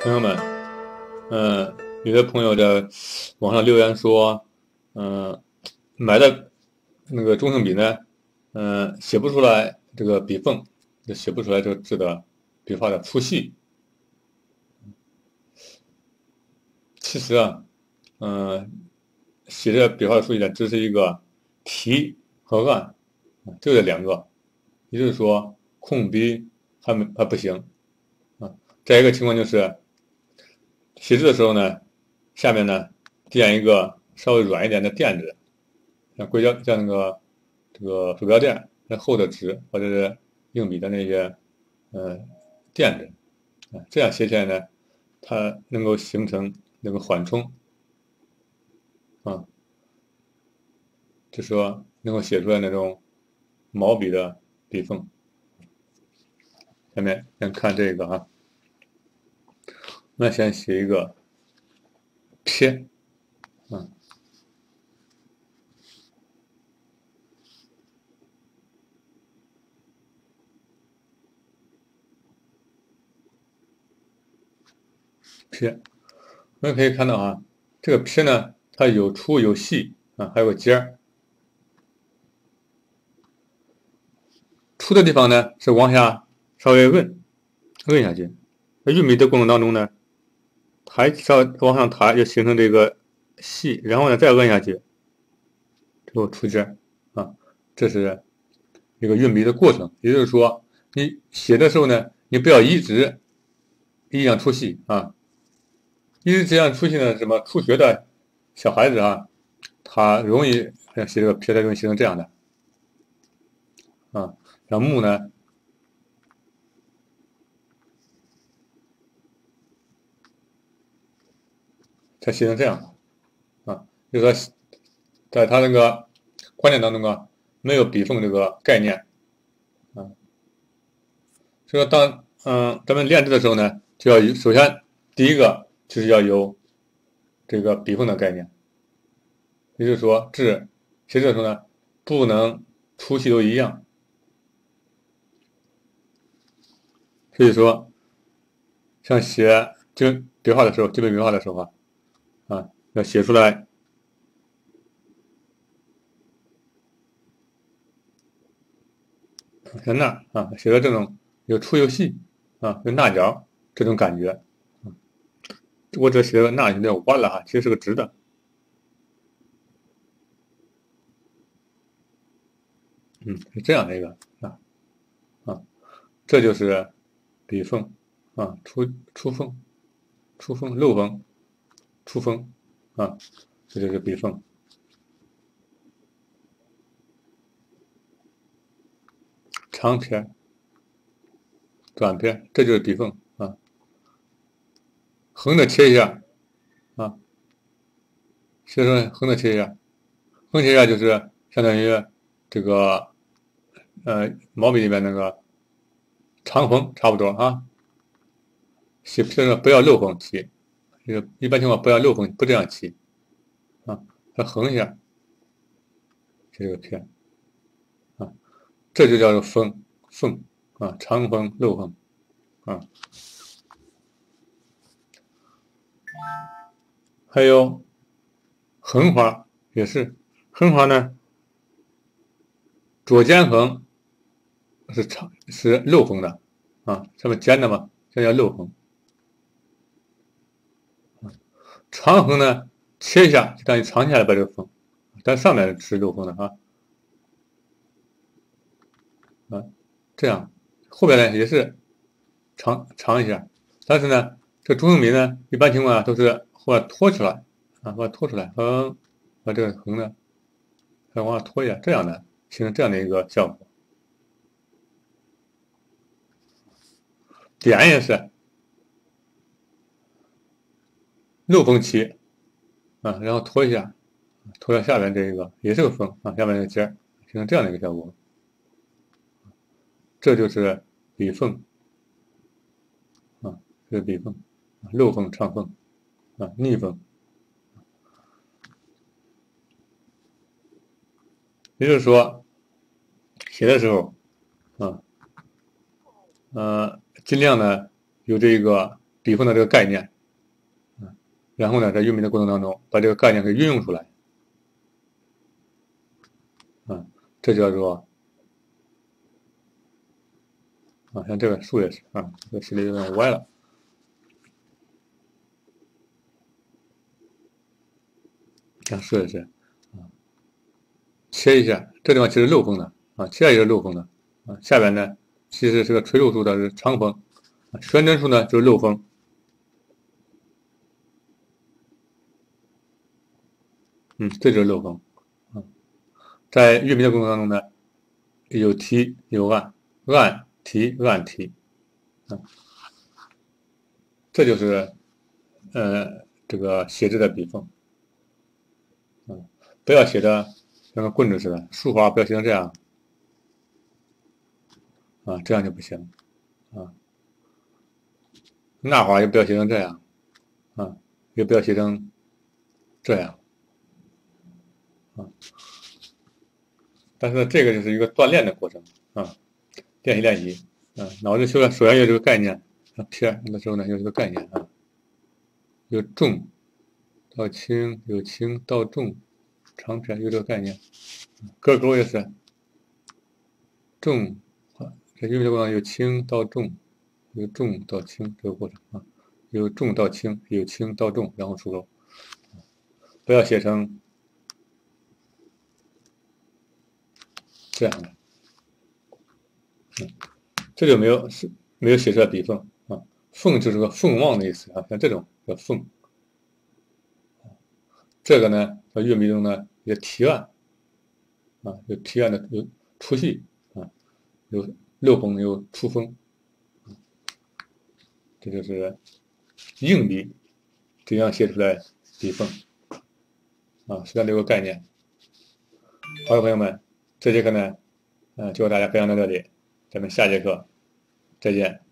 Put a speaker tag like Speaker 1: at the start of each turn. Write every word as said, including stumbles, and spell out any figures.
Speaker 1: 朋友们，嗯，有的朋友在网上留言说，嗯，买的那个中性笔呢，嗯，写不出来这个笔锋，就写不出来这个字的笔画的粗细。其实啊，嗯，写这笔画的粗细呢，只是一个提和按，就这两个。也就是说，空笔还没还不行啊。再一个情况就是，写字的时候呢，下面呢垫一个稍微软一点的垫子，像硅胶，像那个这个鼠标垫，那厚的纸或者是硬笔的那些呃垫子啊，这样写起来呢，它能够形成那个缓冲啊，就说能够写出来那种毛笔的笔锋。下面先看这个啊，那先写一个撇啊，撇，我们可以看到啊，这个撇呢，它有粗有细啊，还有个尖儿。粗的地方呢是往下稍微摁摁下去，在运笔的过程当中呢，抬稍微往上抬，就形成这个细，然后呢再摁下去，最后出尖啊，这是一个运笔的过程。也就是说，你写的时候呢，你不要一直一样出细啊，一直这样出细呢，什么初学的小孩子啊，他容易写这个撇，他容易写成这样的啊，然后木呢。才写成这样啊，就是说，在他那个观念当中啊，没有笔锋这个概念啊，所以说当嗯咱们练字的时候呢，就要有首先第一个就是要有这个笔锋的概念，也就是说字写字的时候呢，不能粗细都一样，所以说像写就笔画的时候，基本笔画的时候啊，啊要写出来。像那啊，写的这种有粗有细啊，有捺角这种感觉。我这写的捺有点弯了哈，其实是个直的。嗯，是这样的一个啊啊，这就是笔锋啊，出出锋、出锋、漏锋、出锋啊，这就是笔锋。长撇、短撇，这就是笔锋啊。横的切一下啊，切成横的切一下，横切一下就是相当于这个呃毛笔里面那个长锋差不多啊。写这个不要漏锋切，这个一般情况不要漏锋，不这样切啊，它横一下，这个撇啊，这就叫做锋锋啊，长锋漏锋啊。还有横划也是，横划呢，左肩横是长是漏锋的啊，上面尖的嘛，这叫漏锋。长横呢，切一下就等于长下来把这个锋，但上面是漏锋的啊啊，这样后边呢也是长长一下，但是呢，这中性笔呢，一般情况下都是或拖出来啊，或拖出来，横把这个横呢再往下拖一下，这样的形成这样的一个效果。点也是漏锋切啊，然后拖一下，拖到下边这一个也是个锋啊，下面这个尖形成这样的一个效果。这就是笔锋啊，这是笔锋，漏锋、长锋啊，逆锋。也就是说，写的时候啊，呃，尽量呢有这个笔锋的这个概念，嗯，然后呢，在运笔的过程当中把这个概念给运用出来，啊，这叫做啊，像这个竖也是啊，这个写的有点歪了，像竖也是啊，切一下，这地方其实漏锋的啊，切也是漏锋的啊，下边呢其实是个垂柳处的是长锋，啊，悬针处呢就是漏锋。嗯，这就是漏锋。嗯，在运笔的过程当中呢，有提有按，按提按提，啊，这就是呃这个写字的笔锋。嗯，不要写的像个棍子似的，竖花不要写成这样，啊，这样就不行。啊，捺花也不要写成这样，啊，也不要写成这样，啊。但是这个就是一个锻炼的过程啊，练习练习，啊，脑子修了，首先有这个概念，啊，撇的时候呢有这个概念啊，由重到轻，由轻到重，长撇有这个概念，割钩也是重，啊，这运笔的过程由轻到重，由重到轻这个过程啊，由重到轻，由轻到重，然后出钩，不要写成这样的，嗯，这就没有是没有写出来笔锋啊，锋就是个凤望的意思啊，像这种叫凤，这个呢在运笔中呢也提按啊，有提按的有出细啊，有漏锋有出锋，这就是硬笔怎样写出来笔锋啊，实际上这个概念。好的，朋友们，这节课呢，嗯、呃，就和大家分享到这里，咱们下节课再见。